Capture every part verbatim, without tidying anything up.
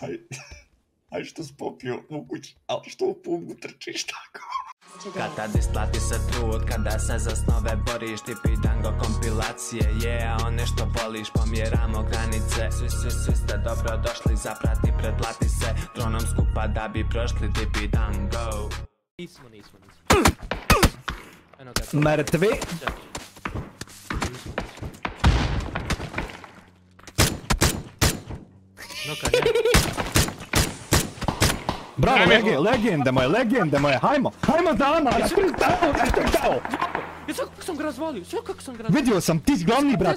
Aj, aj što si popio u kući, ali što u pumbu trčiš tako? Kada isplati se trud, kada se za snove boriš, tipi dango kompilacije, yeah, on nešto voliš, pomjeramo granice, svi, svi, svi ste dobro došli, zaprati, pretplati se, dronom skupa da bi prošli, tipi dango. Nismo, nismo, nismo. Mrtvi. No kad je. Bravo, lege, legende moje, legende moje, hajmo, hajmo za Ana, na tri stao, na tri stao! Ja sve kako sam ga razvalio, sve kako sam ga razvalio. Vidio sam, ti si glavni brat.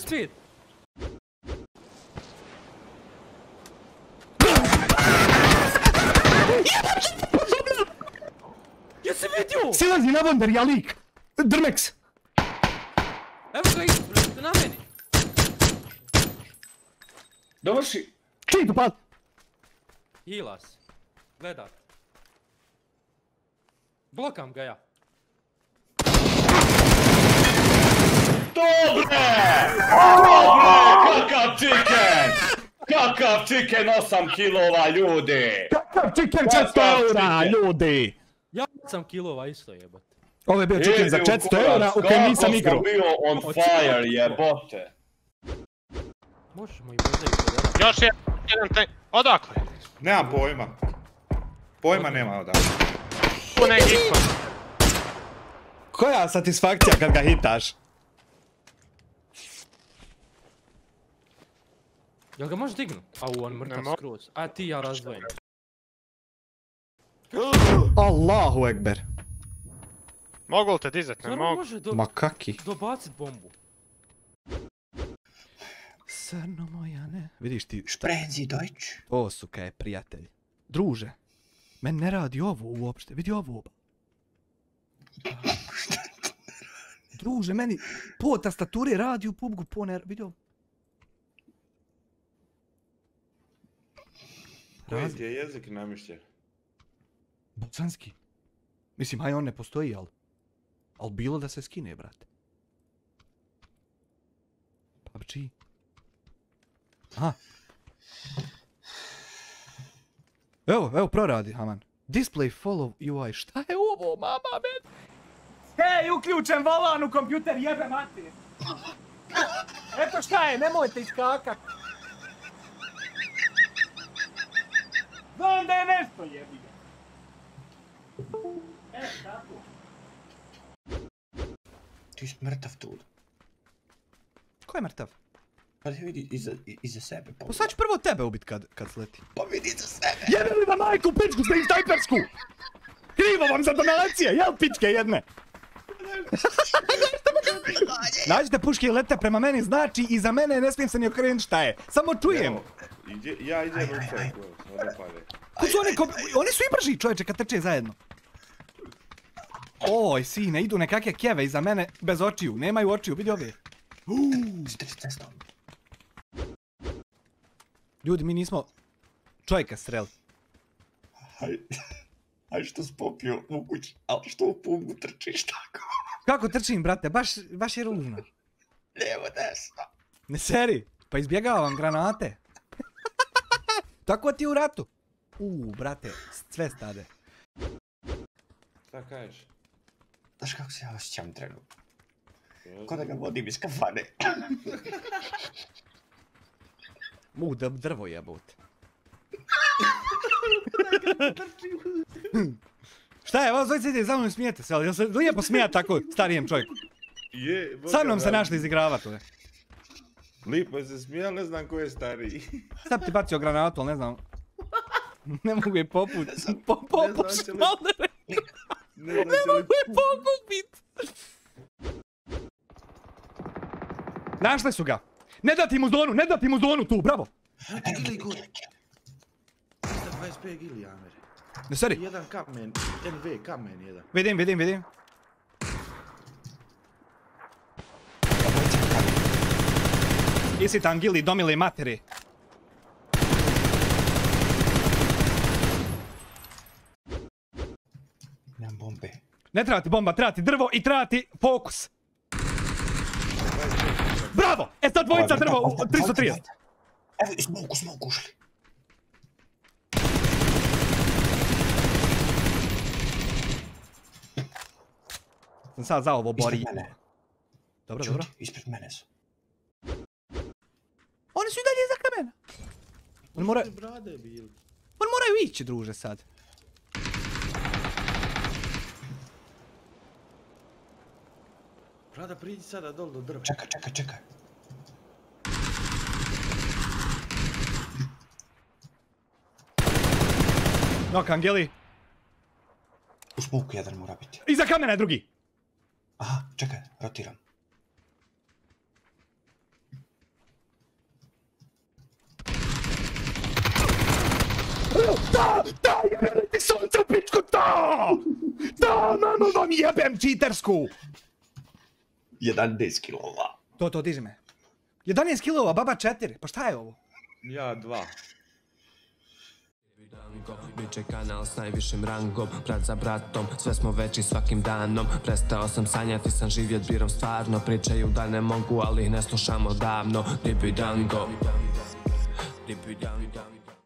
Ja se vidio! Silazi na Wonder, ja lik! Drmex! Evo ga ispred, na meni. Dovrši! Čiji tu pad? Hilas. Gledat. Blokam ga ja. Dobre! Dobre! Kakav chicken! Kakav chicken, osam kilova, ljudi! Kakav chicken četiristo eura, ljudi! Ja sam kilova isto jebote. Ovo je bio chicken za četiristo eura u kojem nisam igrao. Kako sam bio on fire, jebote! Možemo i možda i podati. Još jedan tank. Odakle? Nemam pojma. Pojma nema odakle. Tu ne hitko. Koja satisfakcija kad ga hitaš? Jel ga možeš dignut? Au, on mrtav skroz. A ti ja razdvojim. Allahu ekber. Mogu li te dizat? Ne Zar mogu. može do... Ma kaki? dobacit bombu? Srno moja ne. Vidiš ti šta? Šprezi Deutsch. O su kaj prijatelj. Druže. Men ne radi ovo uopšte. Vidi ovo. Druže, meni po tastaturi radi u pubgu, po ne... Vidi ovo. Koji ti je jezik namišljen? Bosanski. Mislim, haj on ne postoji, al... Al bilo da se skine, brate. P U B G. Aha. Evo, evo, proradi, Haman. Display follow U I. Šta je ovo, mama, men? Hej, uključen volan u kompjuter, jebe mater. Eto šta je, nemojte iskakat. Znam da je nešto, jebi ga. E, tako. Ti si mrtav tu. Ko je mrtav? Pa ti vidi iza, iza sebe. Pa sad ću prvo tebe ubit kad, kad sleti. Pa vidi iza sebe. Jebe li vam majku pičku za instajpersku? Krivo vam za donacije, jel pičke jedne? Nađite puške i lete prema meni, znači iza mene ne smijem se ni okrenuti šta je. Samo čujem. Ja idem u čeku, ovdje pade. Ko su oni, oni su i brži čovječe kad trče zajedno. Oj, sine, idu nekakve kjeve iza mene bez očiju, nemaju očiju, vidi ove. Ljudi, mi nismo čovjeka streli. Aj, aj što si popio u kući, ali što u pumbu trčiš tako? Kako trčim, brate, baš, baš je ružno. Lijevo desno. Ne seri, pa izbjegavam granate. Tako ti u ratu. Uuu, brate, sve stade. Šta kažeš? Znaš kako se ja osjećam trenutno? Ko da ga vodim iz kafane. Mu, da drvo jebote. Šta je, vas dvojice ide za mnom i smijete se, ali jel se lijepo smijat tako starijem čovjeku? Je, Sa mnom se našli izigravat ove. Lipo se smijal, ne znam ko je stariji. Sad ti bacio granatu, ali ne znam. Ne mogu je poput. Popuš maldere. Ne mogu je pokupit. Našli su ga. Ne dati mu zonu, ne dati mu zonu tu, bravo. Gili gore. dvadeset pet gili, Amere. Ne seri. Jedan kamen, N V kamen jedan. Vidim, vidim, vidim. Isi tam gili, domili materi. Nemam bombe. Ne treba ti bomba, treba ti drvo i treba ti fokus. Bravo! E sad dvojica drvo u tristo trideset. Evo, smoku, smoku ušli. Sam sad za ovo bori. Ispred mene. Dobro, Čuti, dobro. ispred mene su. Oni su i dalje iza kamena. Oni moraju... Brade bili. Oni moraju ići, druže, sad. Brada, priđi sada dol do drva. Čekaj, čekaj, čekaj. Nok, Angeli. U smoku jedan mora biti. Iza kamena je drugi. Aha, čekaj, rotiram. Da, da, jebeli ti sunce u pičku, da! Da, mamo vam jebem čitersku! jedanaest kilova. To, to, diži me. jedanaest kilova, baba četiri, pa šta je ovo? Ja dva. Biće kanal s najvišim rangom, brat za bratom, sve smo veći svakim danom. Prestao sam sanjati, sam živjet birom stvarno. Pričaju da ne mogu, ali ih ne slušamo davno. Dibi dango, dibi dango.